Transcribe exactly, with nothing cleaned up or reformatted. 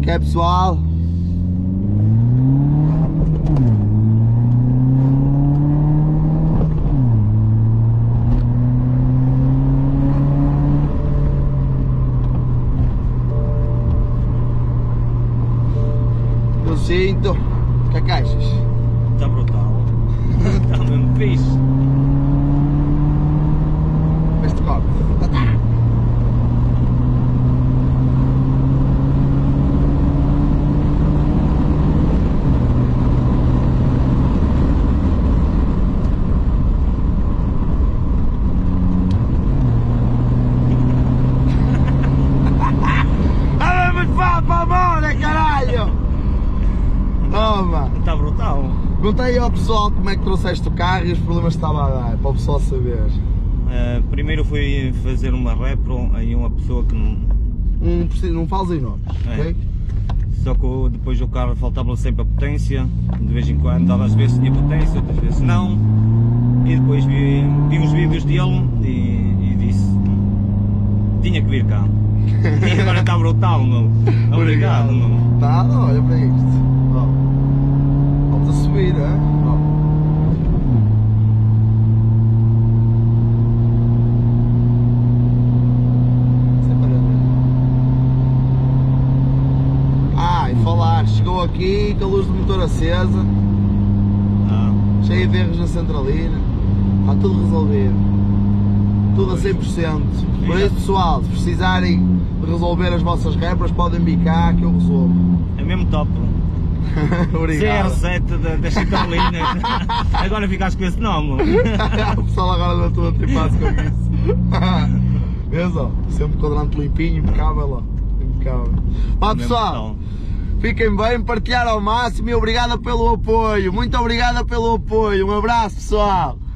Que é, pessoal? Eu sinto. O que é que achas? Está brutal. Está mesmo fixe. Este copo. Está brutal. Conta aí ao pessoal como é que trouxeste o carro e os problemas que estava a dar, para o pessoal saber. Uh, primeiro fui fazer uma repro aí uma pessoa que não... Não, precisa, não fales em nome, é. ok? Só que depois o carro faltava sempre a potência, de vez em quando, às vezes tinha potência, outras vezes não. E depois vi, vi uns vídeos dele e, e disse tinha que vir cá. E agora está brutal, meu. Obrigado, meu. Tá, olha para isto. Ó. Vamos a subir, hein? Ó. Ah, e falar, chegou aqui com a luz do motor acesa, Ah. cheio de erros na centralina, está tudo resolvido, tudo a cem por cento. Por isso, pessoal, se precisarem de resolver as vossas repras, podem bicar que eu resolvo. É mesmo top. Obrigado. C R sete da, da Centralina. Agora ficaste com esse nome. O pessoal agora não estou a tripar-se com isso. Vês, ó, sempre quadrante limpinho, impecável, ó. Impecável. Ó, pessoal, fiquem bem, partilhar ao máximo e obrigado pelo apoio. Muito obrigado pelo apoio. Um abraço, pessoal.